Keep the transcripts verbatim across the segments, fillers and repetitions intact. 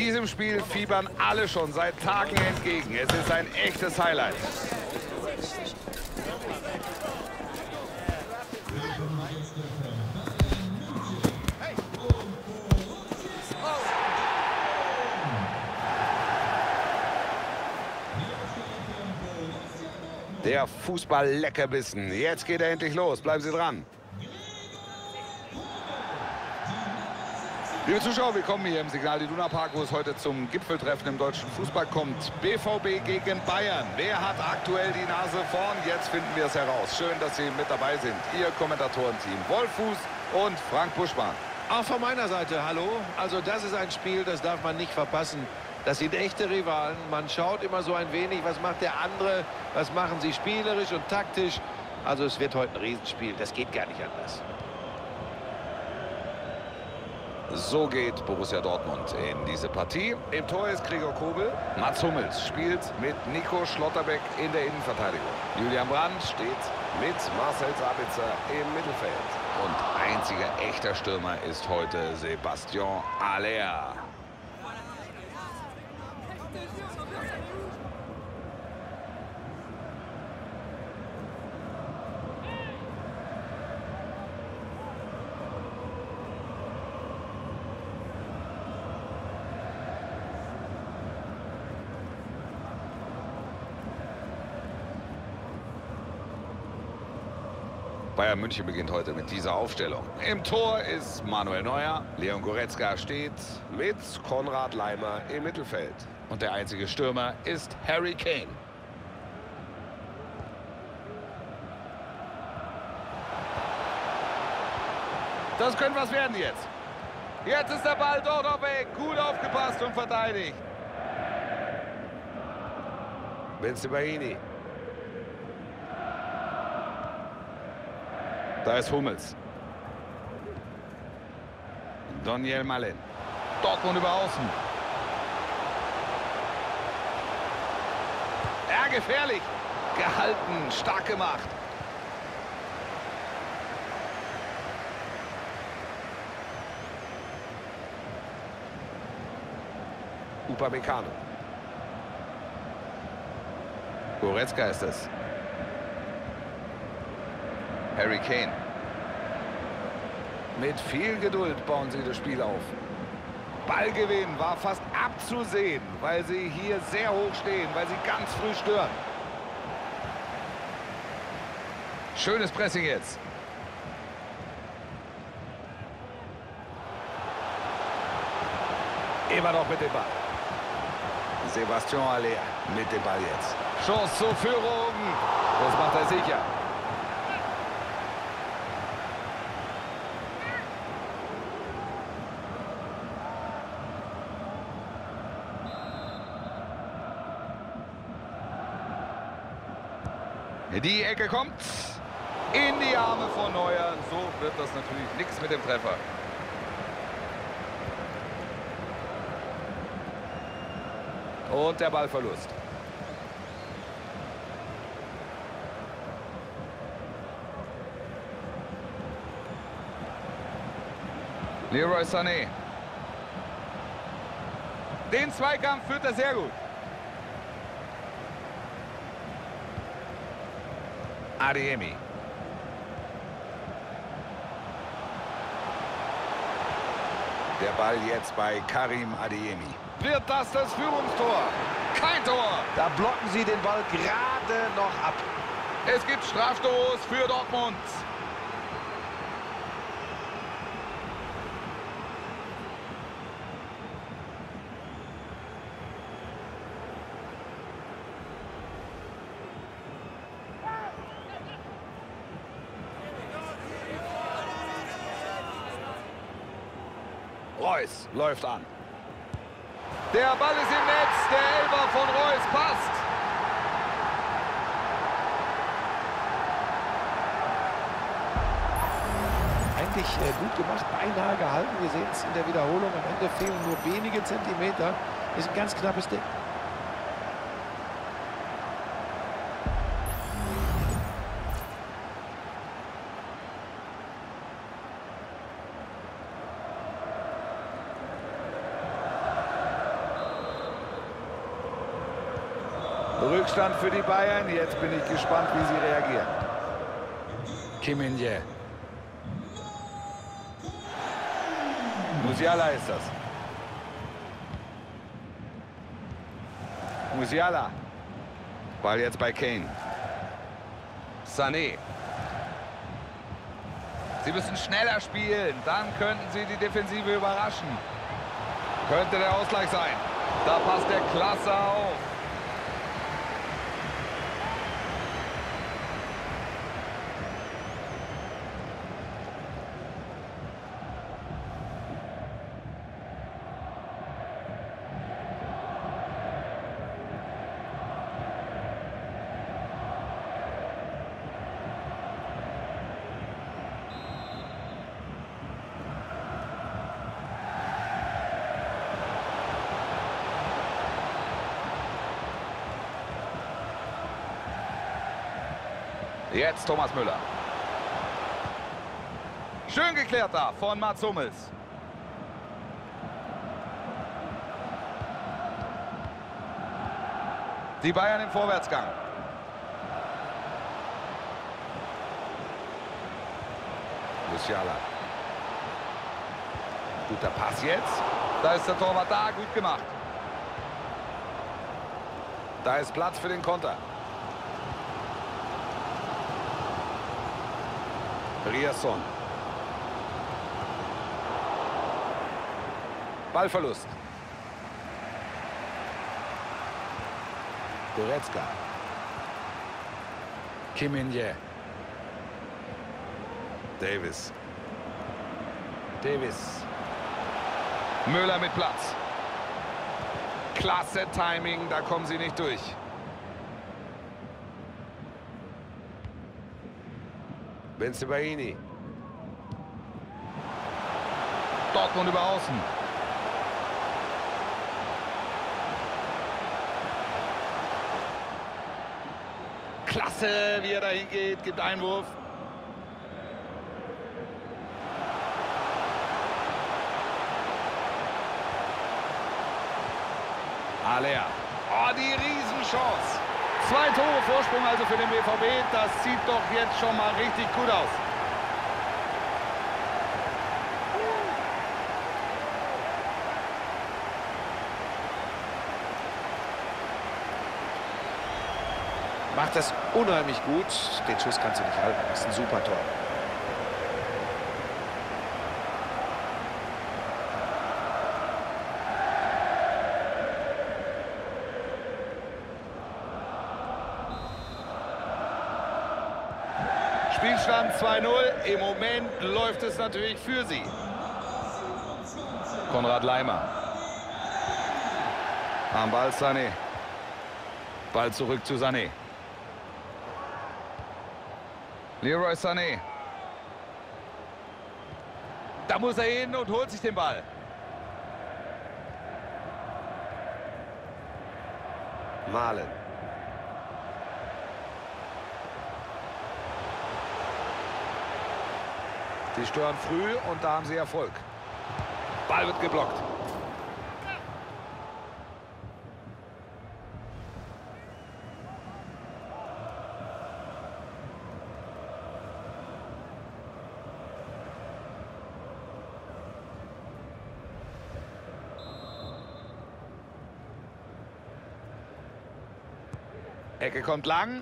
Diesem Spiel fiebern alle schon seit Tagen entgegen. Es ist ein echtes Highlight. Der Fußball-Leckerbissen. Jetzt geht er endlich los. Bleiben Sie dran. Liebe Zuschauer, willkommen hier im Signal Iduna Park, wo es heute zum Gipfeltreffen im deutschen Fußball kommt. B V B gegen Bayern. Wer hat aktuell die Nase vorn? Jetzt finden wir es heraus. Schön, dass Sie mit dabei sind. Ihr Kommentatorenteam Wolf Fuß und Frank Buschmann. Auch von meiner Seite, hallo. Also das ist ein Spiel, das darf man nicht verpassen. Das sind echte Rivalen. Man schaut immer so ein wenig, was macht der andere, was machen sie spielerisch und taktisch. Also es wird heute ein Riesenspiel. Das geht gar nicht anders. So geht Borussia Dortmund in diese Partie. Im Tor ist Gregor Kobel. Mats Hummels spielt mit Nico Schlotterbeck in der Innenverteidigung. Julian Brandt steht mit Marcel Sabitzer im Mittelfeld. Und einziger echter Stürmer ist heute Sebastian Haller. Bayern München beginnt heute mit dieser Aufstellung. Im Tor ist Manuel Neuer. Leon Goretzka steht mit Konrad Laimer im Mittelfeld. Und der einzige Stürmer ist Harry Kane. Das könnte was werden jetzt. Jetzt ist der Ball dort auf weg. Gut aufgepasst und verteidigt. Bensebaini. Da ist Hummels. Daniel Malen. Dortmund über außen. Ja, gefährlich. Gehalten, stark gemacht. Upamecano. Goretzka ist es. Harry Kane. Mit viel Geduld bauen sie das Spiel auf. Ballgewinn war fast abzusehen, weil sie hier sehr hoch stehen, weil sie ganz früh stören. Schönes Pressing jetzt. Immer noch mit dem Ball. Sebastian Haller mit dem Ball jetzt. Chance zur Führung. Das macht er sicher. Die Ecke kommt in die Arme von Neuer. So wird das natürlich nichts mit dem Treffer. Und der Ballverlust. Leroy Sané. Den Zweikampf führt er sehr gut. Adeyemi. Der Ball jetzt bei Karim Adeyemi. Wird das das Führungstor? Kein Tor. Da blocken sie den Ball gerade noch ab. Es gibt Strafstoß für Dortmund. Reus läuft an. Der Ball ist im Netz. Der Elfer von Reus passt. Eigentlich äh, gut gemacht, beinahe gehalten. Wir sehen es in der Wiederholung. Am Ende fehlen nur wenige Zentimeter. Ist ein ganz knappes Ding. Rückstand für die Bayern. Jetzt bin ich gespannt, wie sie reagieren. Kim Min-jae. Musiala ist das. Musiala. Ball jetzt bei Kane. Sané. Sie müssen schneller spielen. Dann könnten sie die Defensive überraschen. Könnte der Ausgleich sein. Da passt der klasse auf. Jetzt Thomas Müller. Schön geklärt da von Mats Hummels. Die Bayern im Vorwärtsgang. Musiala. Guter Pass jetzt. Da ist der Torwart da, gut gemacht. Da ist Platz für den Konter. Riasson. Ballverlust. Goretzka. Kim Min-jae. Davis. Davis. Müller mit Platz. Klasse Timing, da kommen sie nicht durch. Bensebaini. Dortmund über außen. Klasse, wie er dahin geht, gibt Einwurf. Alea. Oh, die Riesenchance. Zwei Tore Vorsprung also für den B V B. Das sieht doch jetzt schon mal richtig gut aus. Macht das unheimlich gut. Den Schuss kannst du nicht halten. Das ist ein super Tor. Spielstand zwei null. Im Moment läuft es natürlich für sie. Konrad Laimer. Am Ball Sané. Ball zurück zu Sané. Leroy Sané. Da muss er hin und holt sich den Ball. Malen. Sie stören früh und da haben sie Erfolg. Ball wird geblockt. Ecke kommt lang.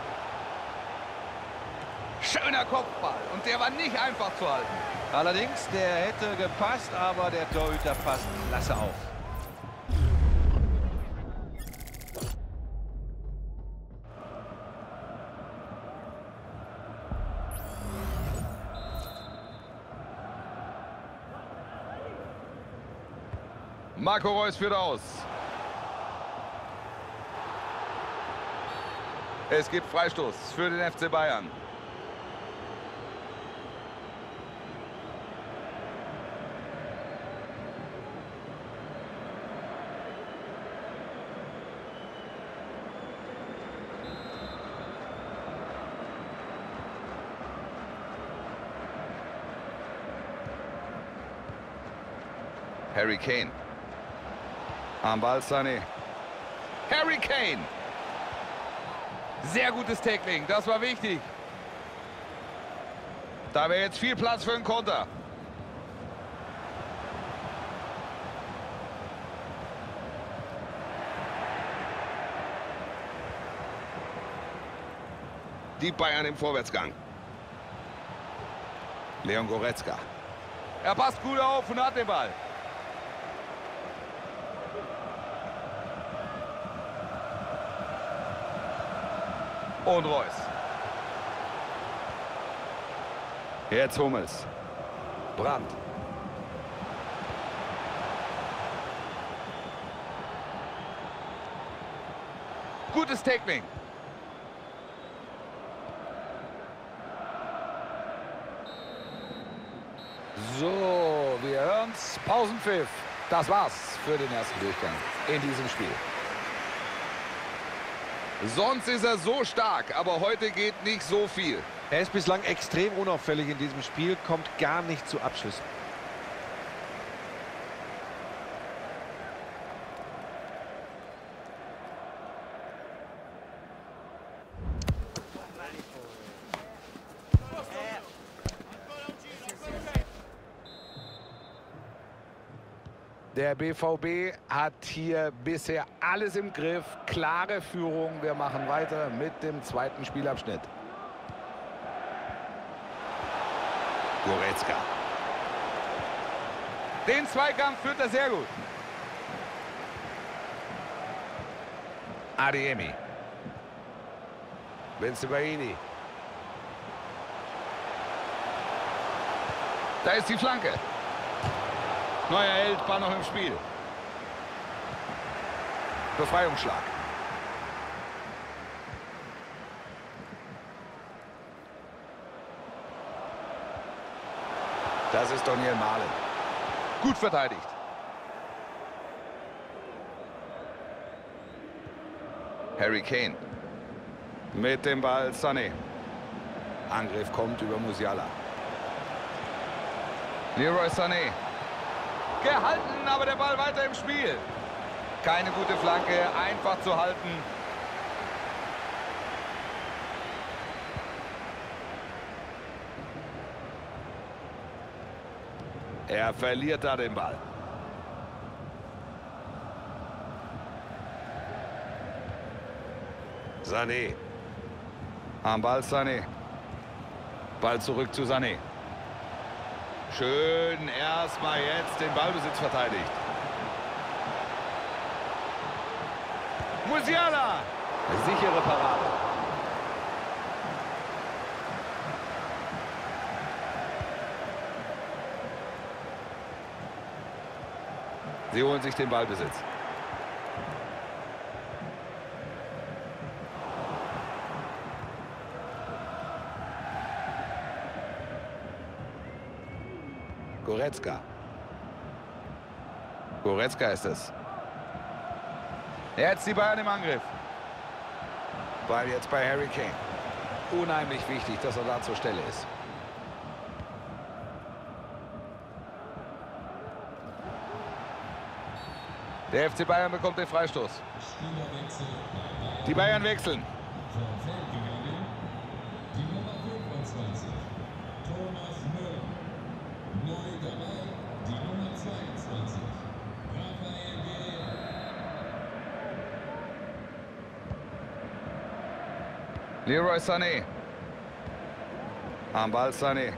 Schöner Kopfball. Und der war nicht einfach zu halten. Allerdings, der hätte gepasst, aber der Torhüter passt klasse auf. Marco Reus führt aus. Es gibt Freistoß für den F C Bayern. Harry Kane. Am Ball Sané. Harry Kane. Sehr gutes Tackling, das war wichtig. Da wäre jetzt viel Platz für einen Konter. Die Bayern im Vorwärtsgang. Leon Goretzka. Er passt gut auf und hat den Ball. Und Reus. Jetzt Hummels. Brandt. Gutes Tackling. So, wir hören's. Pausenpfiff. Das war's für den ersten Durchgang in diesem Spiel. Sonst ist er so stark, aber heute geht nicht so viel. Er ist bislang extrem unauffällig in diesem Spiel, kommt gar nicht zu Abschlüssen. Der B V B hat hier bisher alles im Griff. Klare Führung. Wir machen weiter mit dem zweiten Spielabschnitt. Goretzka. Den Zweikampf führt er sehr gut. Adeyemi. Bensebaini. Da ist die Flanke. Neuer Held, war noch im Spiel. Befreiungsschlag. Das ist Daniel Mahlen. Gut verteidigt. Harry Kane. Mit dem Ball Sané. Angriff kommt über Musiala. Leroy Sané. Gehalten, aber der Ball weiter im Spiel. Keine gute Flanke, einfach zu halten. Er verliert da den Ball. Sané. Am Ball Sané. Ball zurück zu Sané. Schön erstmal jetzt den Ballbesitz verteidigt. Musiala. Sichere Parade. Sie holen sich den Ballbesitz. Goretzka. Goretzka ist es. Jetzt die Bayern im Angriff. Ball jetzt bei Harry Kane. Unheimlich wichtig, dass er da zur Stelle ist. Der F C Bayern bekommt den Freistoß. Die Bayern wechseln. Leroy Sané. Am Ball Sané.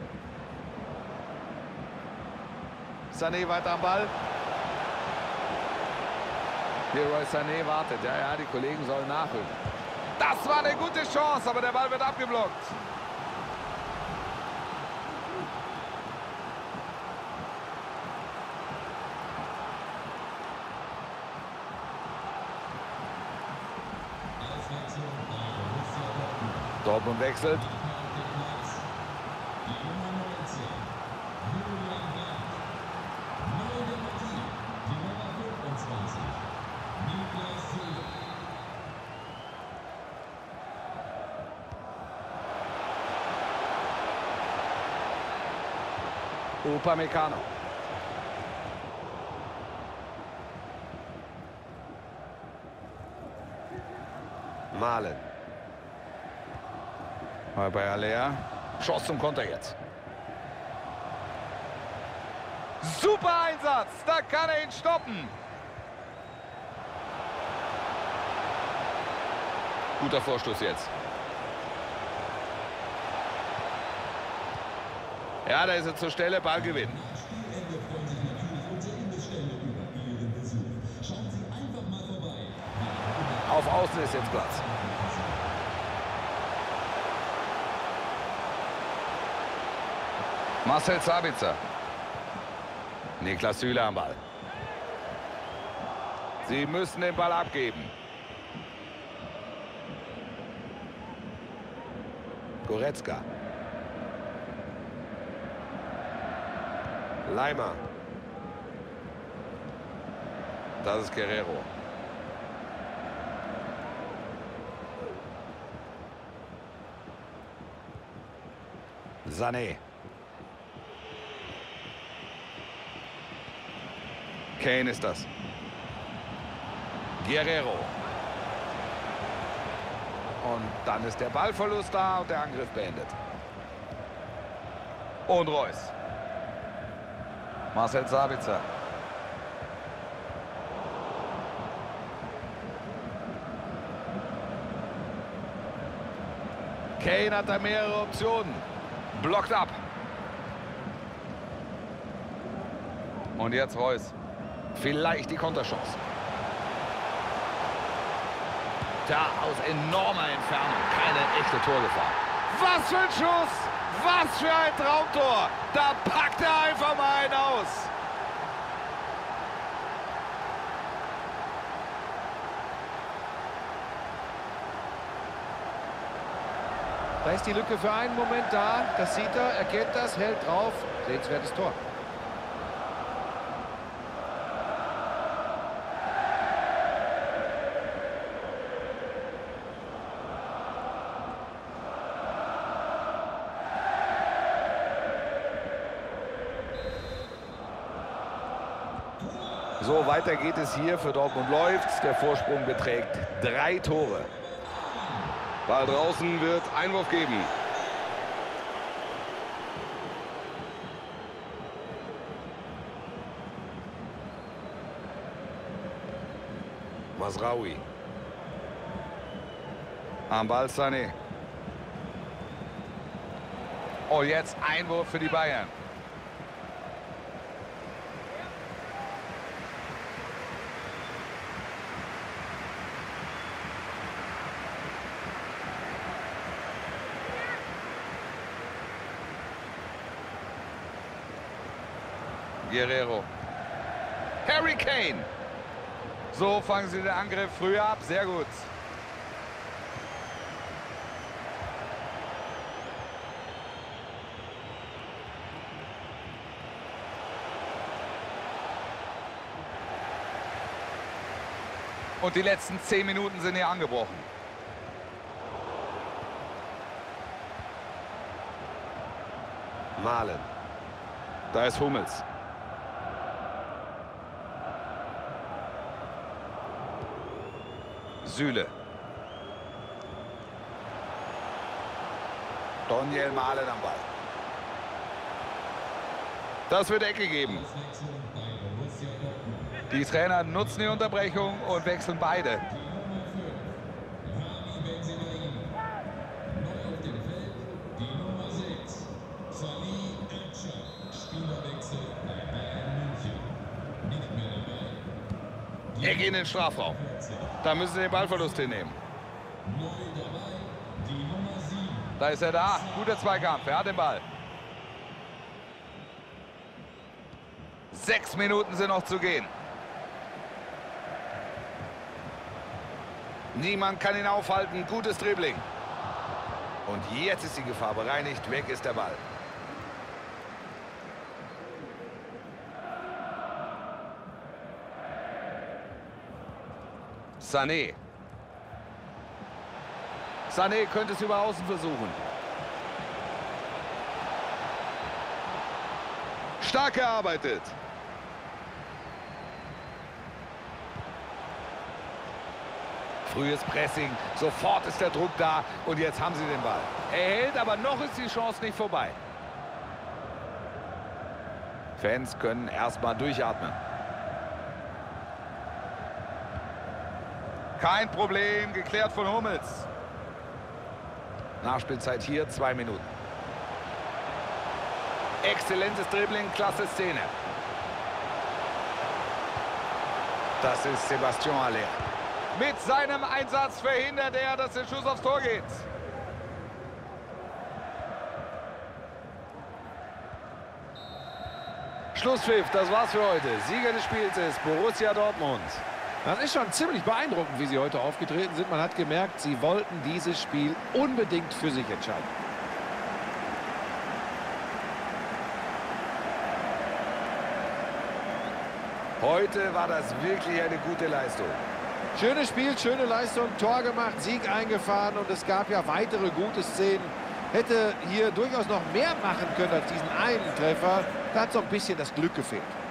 Sané weiter am Ball. Leroy Sané wartet. Ja, ja, die Kollegen sollen nachholen. Das war eine gute Chance, aber der Ball wird abgeblockt. Dortmund wechselt. Upamecano. Mahlen. Mal bei Alea. Chance zum Konter jetzt. Super Einsatz. Da kann er ihn stoppen. Guter Vorstoß jetzt. Ja, da ist er zur Stelle. Ballgewinn. Auf Außen ist jetzt Platz. Marcel Sabitzer. Niklas Süle am Ball. Sie müssen den Ball abgeben. Goretzka. Leimer. Das ist Guerrero. Sané. Kane ist das. Guerrero. Und dann ist der Ballverlust da und der Angriff beendet. Und Reus. Marcel Sabitzer. Kane hat da mehrere Optionen. Blockt ab. Und jetzt Reus. Vielleicht die Konterchance. Da aus enormer Entfernung. Keine echte Torgefahr. Was für ein Schuss! Was für ein Traumtor! Da packt er einfach mal einen aus. Da ist die Lücke für einen Moment da. Das sieht er, erkennt das, hält drauf. Sehenswertes Tor. So, weiter geht es hier. Für Dortmund läuft. Der Vorsprung beträgt drei Tore. Ball draußen, wird Einwurf geben. Masraoui. Am Ball Sané. Oh, jetzt Einwurf für die Bayern. Guerrero. Harry Kane. So fangen sie den Angriff früh ab. Sehr gut. Und die letzten zehn Minuten sind hier angebrochen. Malen. Da ist Hummels. Süle. Daniel Malen am Ball. Das wird Ecke geben. Die Trainer nutzen die Unterbrechung und wechseln beide. Ecke in den Strafraum. Da müssen sie den Ballverlust hinnehmen. Da ist er da. Guter Zweikampf. Er hat den Ball. Sechs Minuten sind noch zu gehen. Niemand kann ihn aufhalten. Gutes Dribbling. Und jetzt ist die Gefahr bereinigt. Weg ist der Ball. Sané. Sané könnte es über außen versuchen. Stark gearbeitet. Frühes Pressing, sofort ist der Druck da und jetzt haben sie den Ball. Er hält, aber noch ist die Chance nicht vorbei. Fans können erstmal durchatmen. Kein Problem, geklärt von Hummels. Nachspielzeit hier, zwei Minuten. Exzellentes Dribbling, klasse Szene. Das ist Sebastian Haller. Mit seinem Einsatz verhindert er, dass der Schuss aufs Tor geht. Schlusspfiff, das war's für heute. Sieger des Spiels ist Borussia Dortmund. Das ist schon ziemlich beeindruckend, wie sie heute aufgetreten sind. Man hat gemerkt, sie wollten dieses Spiel unbedingt für sich entscheiden. Heute war das wirklich eine gute Leistung. Schönes Spiel, schöne Leistung, Tor gemacht, Sieg eingefahren und es gab ja weitere gute Szenen. Hätte hier durchaus noch mehr machen können als diesen einen Treffer. Da hat so ein bisschen das Glück gefehlt.